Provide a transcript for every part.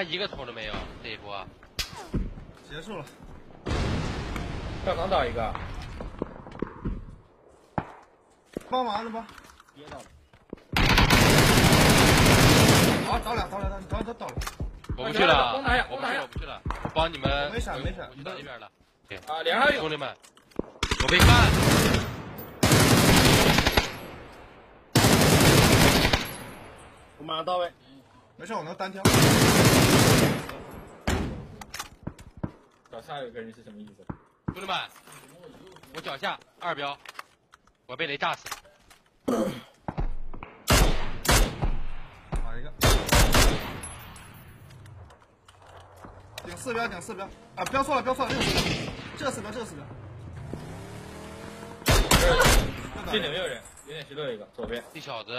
一个头都没有，这一波结束了。 跳岗倒一个， 帮忙的吧。 跌到了。 好，倒了，倒了，倒了。 我不去了， 光打呀， 我不去了，我帮你们。 没闪。 我去到那边了。 啊，脸上有。 兄弟们，我被干。 我马上到位。 没事，我能单挑。 脚下有个人是什么意思？ 兄弟们，我脚下2标，我被雷炸死。 好一个。顶4标，啊，标错了，这个4标，这个4标。 这里没有人，有点石头一个，左边。 这小子，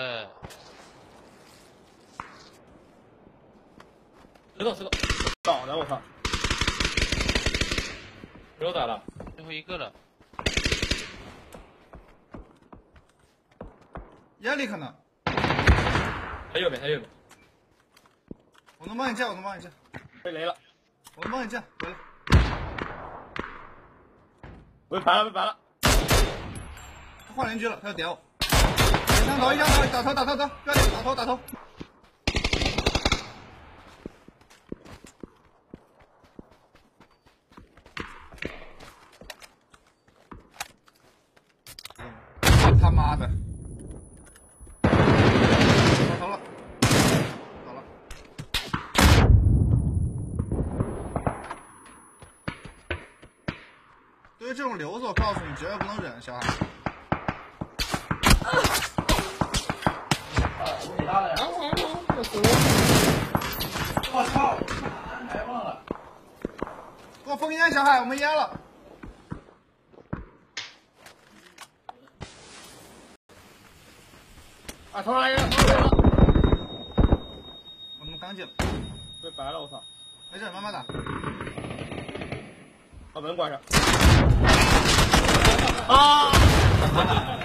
石头，倒的我操！石头打了， 最后一个了。 烟里可能。 他右边。 我能帮你架， 被雷了， 我能帮你架，回来。 被拔了。 他换邻居了，他要点我。一枪头，打头，不要点，打头。他妈的！打头了，倒了。对于这种流子，我告诉你，绝对不能忍，小孩。我操！安排忘了。给我封烟，小海，我们烟了。 啊，头上来人了！ 我他妈刚进了， 被白了，我操！ 没事，慢慢打。 把门关上。啊！